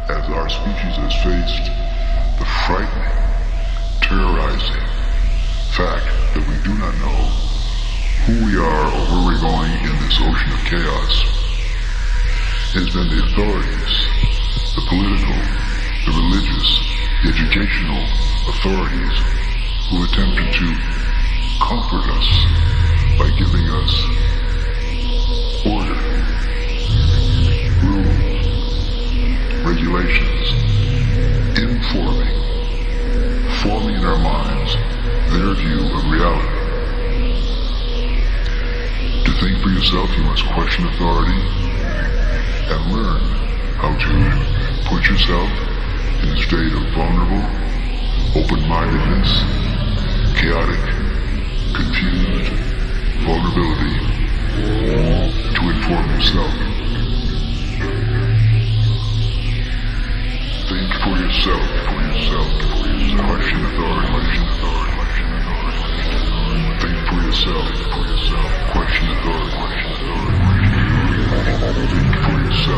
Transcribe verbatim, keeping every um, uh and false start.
as our species has faced the frightening, terrorizing fact that we do not know who we are or where we're going in this ocean of chaos, it has been the authorities, the political, the religious, the educational authorities who attempted to comfort us by giving us order, rules, regulations, informing, forming in our minds their view of reality. To think for yourself, you must question authority and learn how to put yourself in a state of vulnerable, open-mindedness, chaotic, confused vulnerability to inform yourself. Think for yourself, for yourself, for yourself. Question authority, question authority, question authority. Think for yourself, for yourself. Question authority, question authority. Think for yourself.